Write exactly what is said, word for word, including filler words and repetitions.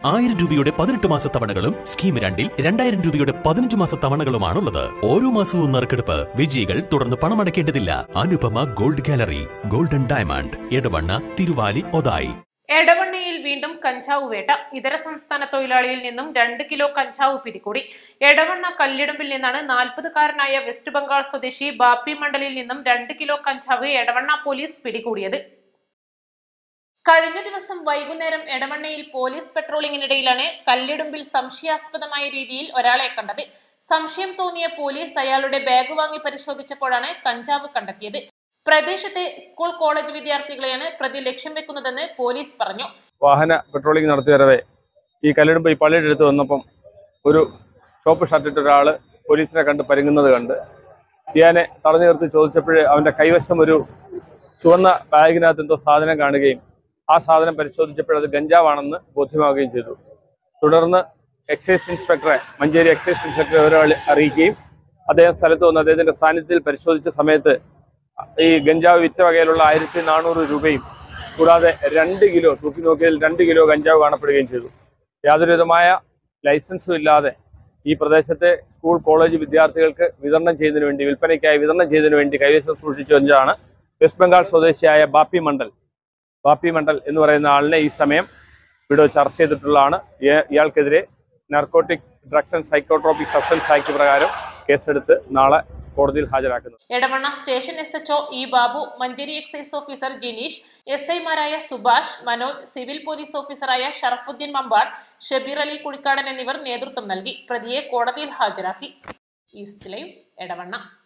ആയിരം രൂപയുടെ പതിനെട്ട് മാസ തവണകളും സ്കീം രണ്ടിൽ രണ്ടായിരം രൂപയുടെ പതിനഞ്ച് മാസ തവണകളുമാണുള്ളത്. ഓരോ മാസവും നറുക്കെടുപ്പ്. വിജയികൾ തുടർന്ന് പണമടയ്ക്കേണ്ടതില്ല. Anupama gold gallery, golden diamond, Edavanna, Thiruvali, Othayi. എടവണ്ണയിൽ വീണ്ടും കഞ്ചാവ് വേട്ട. ഇതര സംസ്ഥാന തൊഴിലാളിയിൽ നിന്നും രണ്ട് കിലോ കഞ്ചാവ് പിടികൂടി. എടവണ്ണ കല്ലിടുമ്പിൽ നിന്നാണ് നാൽപ്പതുകാരനായ വെസ്റ്റ് ബംഗാൾ സ്വദേശി ബാപ്പി മണ്ഡലിൽ നിന്നും രണ്ട് കിലോ കഞ്ചാവ് എടവണ്ണ പോലീസ് പിടികൂടിയത്. കഴിഞ്ഞ ദിവസം വൈകുന്നേരം എടവണ്ണയിൽ പോലീസ് പെട്രോളിംഗിനിടയിലാണ് കല്ലിടുമ്പിൽ സംശയാസ്പദമായ രീതിയിൽ ഒരാളെ കണ്ടത്. സംശയം തോന്നിയ പോലീസ് അയാളുടെ ബാഗ് വാങ്ങി പരിശോധിച്ചപ്പോഴാണ് കഞ്ചാവ് കണ്ടെത്തിയത്. പ്രദേശത്തെ സ്കൂൾ കോളേജ് വിദ്യാർത്ഥികളെയാണ് പ്രതി ലക്ഷ്യം വെക്കുന്നതെന്ന് പോലീസ് പറഞ്ഞു. വാഹന പെട്രോളിംഗ് നടത്തി വരവേ ഈ കല്ലിടുമ്പ് ഈ പള്ളിയുടെ അടുത്ത് വന്നപ്പം ഒരു ഷോപ്പ് ഷർട്ടിട്ട് ഒരാൾ പോലീസിനെ കണ്ട് പരുങ്ങുന്നത് കണ്ട് ഇയാനെ തടഞ്ഞു നിർത്തി ചോദിച്ചപ്പോഴേ അവൻ്റെ കൈവശം ഒരു ചുവന്ന ബാഗിനകത്ത് എന്തോ സാധനം കാണുകയും ആ സാധനം പരിശോധിച്ചപ്പോൾ അത് ഗഞ്ചാവാണെന്ന് ബോധ്യമാവുകയും ചെയ്തു. തുടർന്ന് എക്സൈസ് ഇൻസ്പെക്ടറെ മഞ്ചേരി എക്സൈസ് ഇൻസ്പെക്ടറെ ഒരാൾ അറിയിക്കുകയും അദ്ദേഹം സ്ഥലത്ത് വന്ന് അദ്ദേഹത്തിൻ്റെ സാന്നിധ്യത്തിൽ പരിശോധിച്ച സമയത്ത് ഈ ഗഞ്ചാവ് വിറ്റ വകയിലുള്ള ആയിരത്തി നാനൂറ് രൂപയും കൂടാതെ രണ്ട് കിലോ തൂക്കി നോക്കിയതിൽ രണ്ട് കിലോ ഗഞ്ചാവ് കാണപ്പെടുകയും ചെയ്തു. യാതൊരു വിധമായ ലൈസൻസും ഇല്ലാതെ ഈ പ്രദേശത്തെ സ്കൂൾ കോളേജ് വിദ്യാർത്ഥികൾക്ക് വിതരണം ചെയ്യുന്നതിന് വേണ്ടി വിൽപ്പനയ്ക്കായി വിതരണം ചെയ്യുന്നതിന് വേണ്ടി കൈവശം സൂക്ഷിച്ചു വെച്ചാണ് വെസ്റ്റ് ബംഗാൾ സ്വദേശിയായ ബാപ്പി മണ്ഡൽ ബാപ്പി മണ്ഡൽ എന്ന് പറയുന്ന ആളിനെ ഈ സമയം ഇവിടെ വെച്ച് അറസ്റ്റ് ചെയ്തിട്ടുള്ളതാണ്. ഇയാൾക്കെതിരെ narcotic drugs and psychotropic substance act പ്രകാരം കേസെടുത്ത് നാളെ കോടതിയിൽ ഹാജരാക്കുന്നു. Edavanna station S H O E Babu, Manjeri excise officer Jineesh, S ഐമാരായ സുഭാഷ്, മനോജ്, സിവിൽ പോലീസ് ഓഫീസറായ ഷറഫുദ്ദീൻ മമ്പാട്, ഷബീർ അലി കുഴിക്കാടൻ എന്നിവർ നേതൃത്വം നൽകി. പ്രതിയെ കോടതിയിൽ ഹാജരാക്കി. East live, Edavanna.